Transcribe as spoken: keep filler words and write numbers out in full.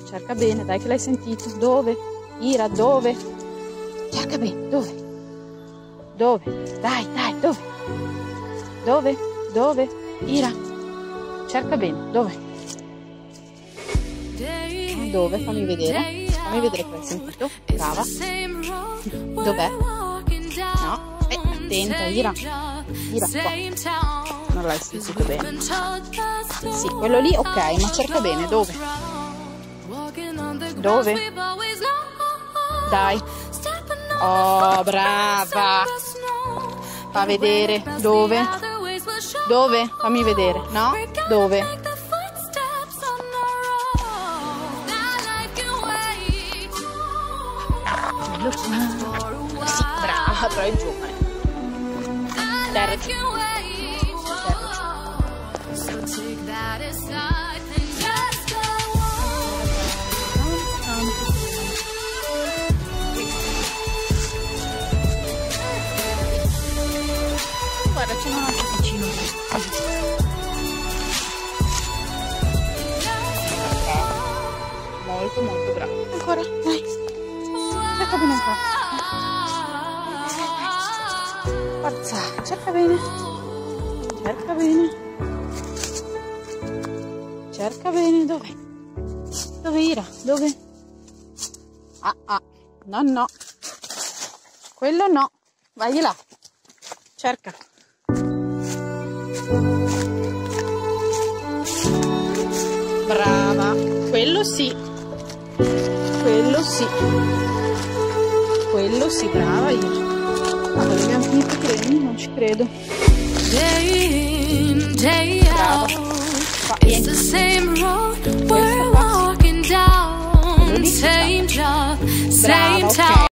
cerca bene, dai che l'hai sentito. Dove? Ira, dove? Cerca bene, dove? Dove? Dai, dai, dove? Dove? Dove? Ira, cerca bene, dove? Dove? Fammi vedere. Fammi vedere che l'hai sentito. Brava. Dov'è? No. Eh, attenta, Ira. Ira qua. Non l'hai sentito bene. Sì, quello lì, ok, ma cerca bene. Dove? Dove? Dai. Oh, brava. Fa vedere. Dove? Dove? Fammi vedere. No? Dove? Sì, brava, però è giovane. Terra. Guarda, c'è un altro vicino. Molto molto bravo. Ancora, dai. Cerca bene ancora. Forza, cerca bene. Cerca bene. Cerca bene, dove? Dove Ira? Dove? Ah ah, no no. Quello no. Vai là. Cerca. Brava. Quello sì. Quello sì. Quello sì, brava io. Ma dove abbiamo finito i premi? Non ci credo. Brava. Qua, vieni. Questa qua. Brava, ok.